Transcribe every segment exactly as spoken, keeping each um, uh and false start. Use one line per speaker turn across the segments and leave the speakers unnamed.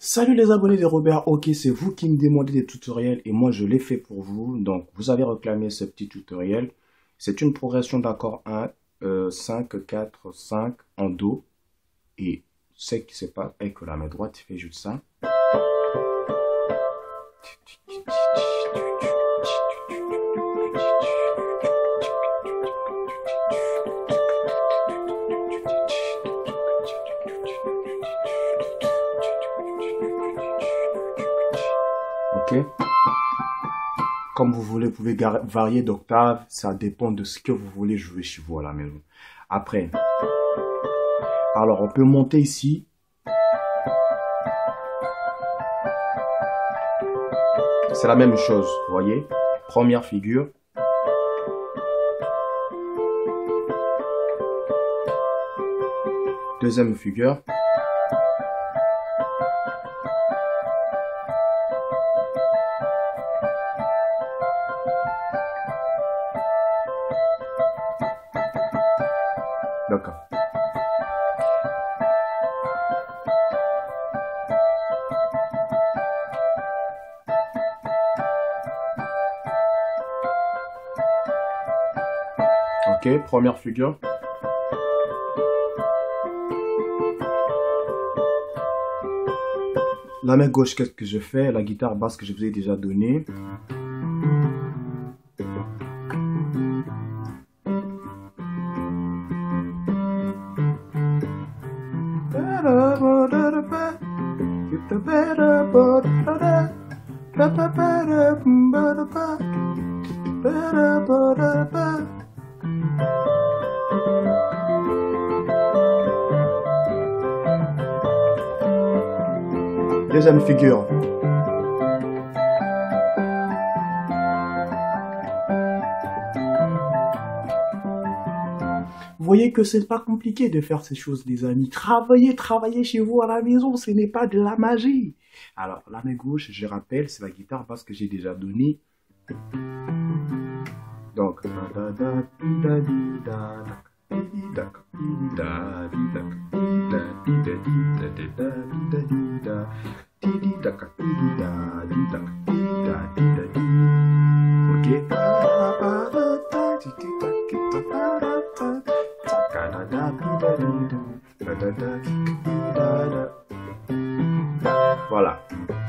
Salut les abonnés de Robert, ok, c'est vous qui me demandez des tutoriels et moi je l'ai fait pour vous. Donc vous avez réclamé ce petit tutoriel. C'est une progression d'accord un, euh, cinq, quatre, cinq en Do. Et ce qui se passe est que la main droite fait juste ça. Ok. Comme vous voulez, vous pouvez varier d'octave. Ça dépend de ce que vous voulez jouer chez vous à la maison. Après, alors on peut monter ici. C'est la même chose, vous voyez. Première figure. Deuxième figure. D'accord. Ok, première figure. La main gauche, qu'est-ce que je fais? La guitare basse que je vous ai déjà donnée. Deuxième figure. Vous voyez que c'est pas compliqué de faire ces choses, les amis. Travaillez, travaillez chez vous à la maison, ce n'est pas de la magie. Alors, la main gauche, je rappelle, c'est la guitare basse que j'ai déjà donnée. Donc, voilà.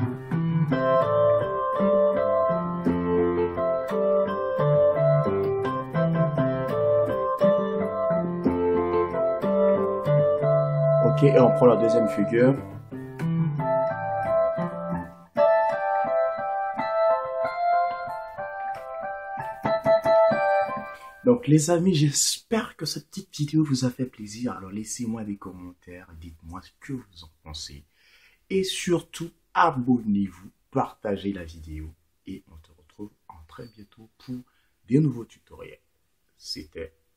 Ok, et on prend la deuxième figure. Donc les amis, j'espère que cette petite vidéo vous a fait plaisir. Alors laissez-moi des commentaires, dites-moi ce que vous en pensez. Et surtout, abonnez-vous, partagez la vidéo. Et on se retrouve en très bientôt pour de nouveaux tutoriels. C'était